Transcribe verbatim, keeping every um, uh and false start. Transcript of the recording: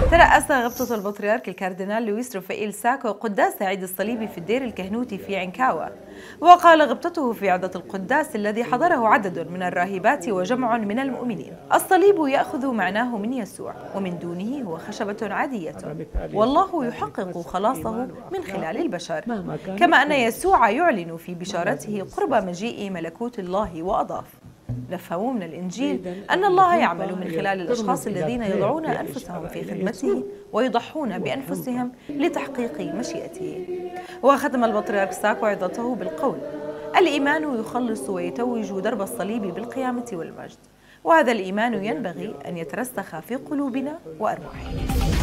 ترأس غبطة البطريرك الكاردينال لويس رافائيل ساكو قداس عيد الصليب في الدير الكهنوتي في عنكاوة، وقال غبطته في عظة القداس الذي حضره عدد من الراهبات وجمع من المؤمنين: الصليب يأخذ معناه من يسوع، ومن دونه هو خشبة عادية، والله يحقق خلاصه من خلال البشر، كما أن يسوع يعلن في بشارته قرب مجيء ملكوت الله. وأضاف: نفهم من الإنجيل أن الله يعمل من خلال الأشخاص الذين يضعون أنفسهم في خدمته ويضحون بأنفسهم لتحقيق مشيئته. وختم البطريرك ساكو عظته بالقول: الإيمان يخلص ويتوج درب الصليب بالقيامة والمجد، وهذا الإيمان ينبغي أن يترسخ في قلوبنا وأرواحنا.